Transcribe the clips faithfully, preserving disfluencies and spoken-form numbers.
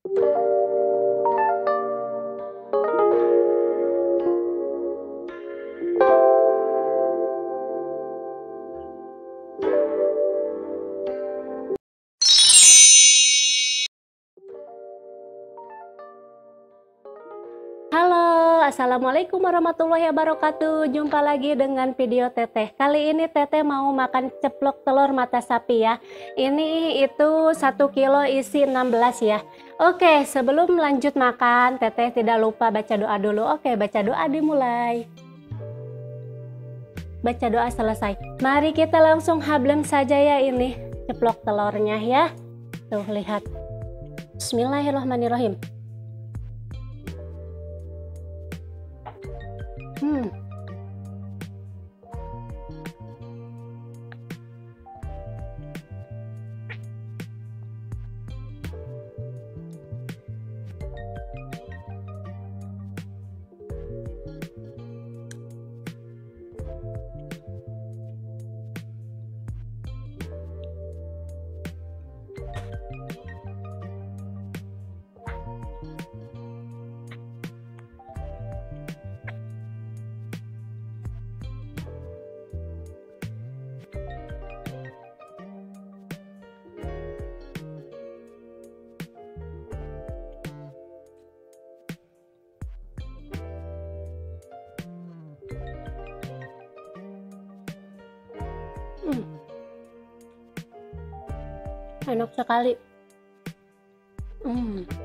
Halo, assalamualaikum warahmatullahi wabarakatuh. Jumpa lagi dengan video Teteh. Kali ini Teteh mau makan ceplok telur mata sapi ya. Ini itu satu kilo isi enam belas ya. Oke, sebelum lanjut makan, Teteh tidak lupa baca doa dulu. Oke, baca doa dimulai. Baca doa selesai. Mari kita langsung hablem saja ya ini ceplok telurnya ya. Tuh lihat. Bismillahirrahmanirrahim. Hmm. Hmm. Enak sekali. Hmm.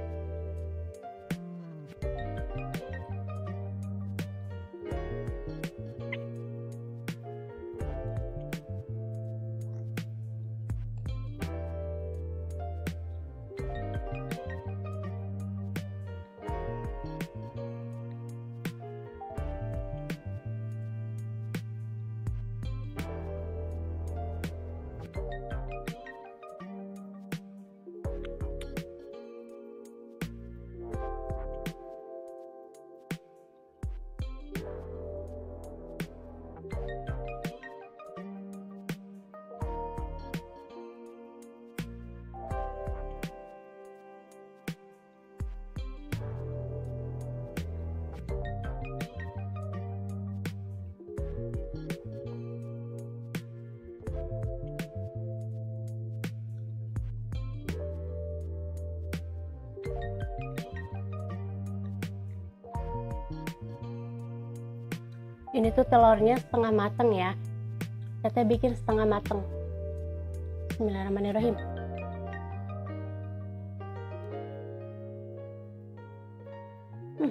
Ini tuh telurnya setengah mateng ya. Teteh bikin setengah mateng. Bismillahirrahmanirrahim. Hmm.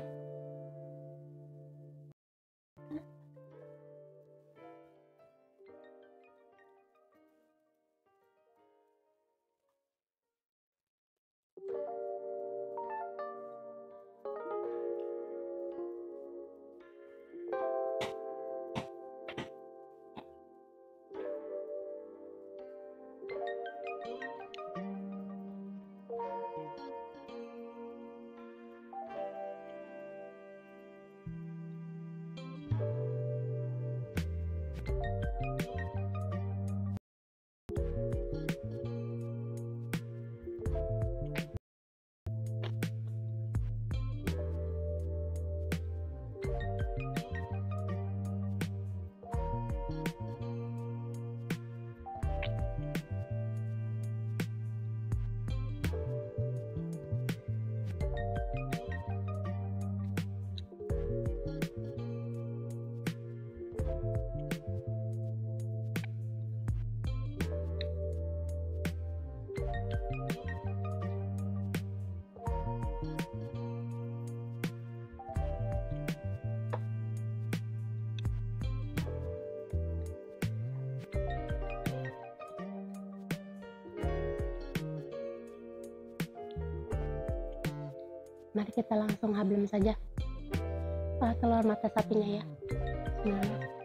Mari kita langsung hablem saja telur mata sapinya ya. Nah.